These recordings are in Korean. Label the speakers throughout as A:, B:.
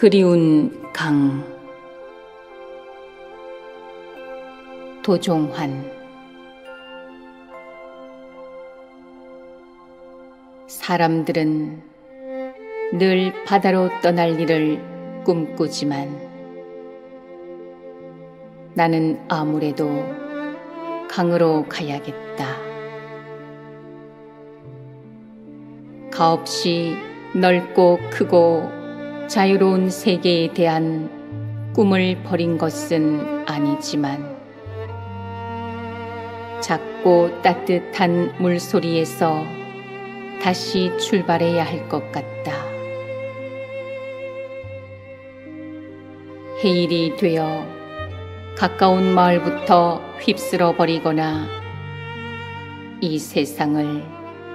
A: 그리운 강. 도종환. 사람들은 늘 바다로 떠날 일을 꿈꾸지만 나는 아무래도 강으로 가야겠다. 가없이 넓고 크고 자유로운 세계에 대한 꿈을 버린 것은 아니지만 작고 따뜻한 물소리에서 다시 출발해야 할 것 같다. 해일이 되어 가까운 마을부터 휩쓸어 버리거나 이 세상을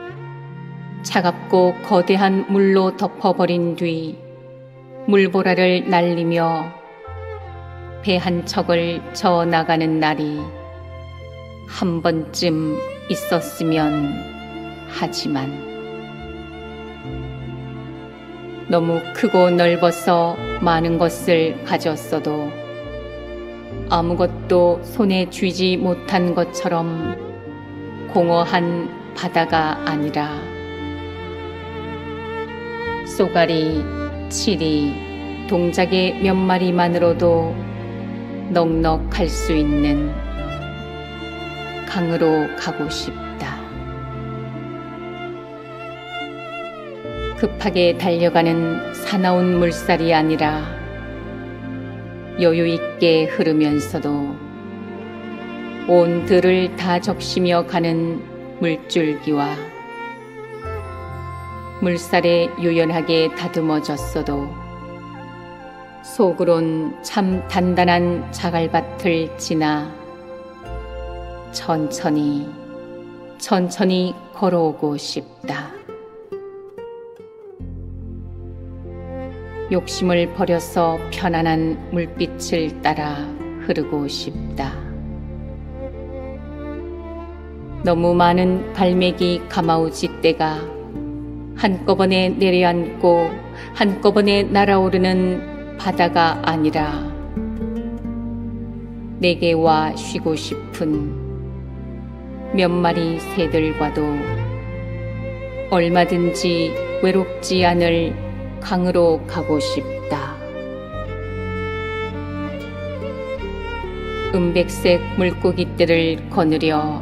A: 차갑고 거대한 물로 덮어버린 뒤 물보라를 날리며 배 한 척을 저어 나가는 날이 한 번쯤 있었으면 하지만 너무 크고 넓어서 많은 것을 가졌어도 아무것도 손에 쥐지 못한 것처럼 공허한 바다가 아니라 쏘가리, 치리, 동작의 몇 마리만으로도 넉넉할 수 있는 강으로 가고 싶다. 급하게 달려가는 사나운 물살이 아니라 여유 있게 흐르면서도 온 들을 다 적시며 가는 물줄기와 물살에 유연하게 다듬어졌어도 속으론 참 단단한 자갈밭을 지나 천천히 걸어오고 싶다. 욕심을 버려서 편안한 물빛을 따라 흐르고 싶다. 너무 많은 갈매기 가마우지 떼가 한꺼번에 내려앉고 한꺼번에 날아오르는 바다가 아니라 내게 와 쉬고 싶은 몇 마리 새들과도 얼마든지 외롭지 않을 강으로 가고 싶다. 은백색 물고기떼를 거느려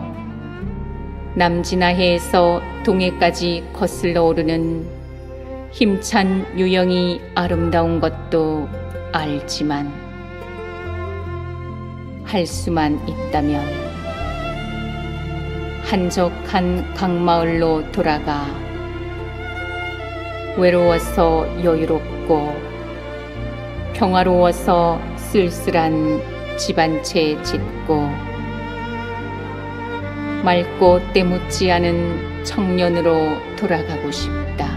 A: 남진아해에서 동해까지 거슬러 오르는 힘찬 유영이 아름다운 것도 알지만 할 수만 있다면 한적한 강마을로 돌아가 외로워서 여유롭고 평화로워서 쓸쓸한 집 한 채 짓고 맑고 때묻지 않은 청년으로 돌아가고 싶다.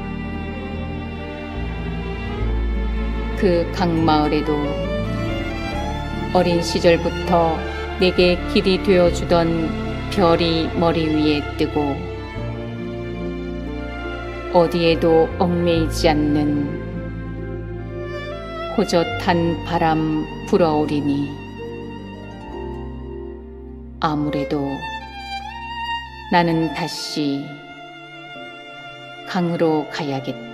A: 그 강마을에도 어린 시절부터 내게 길이 되어주던 별이 머리 위에 뜨고 어디에도 얽매이지 않는 호젓한 바람 불어오리니 아무래도 나는 다시 강으로 가야겠다.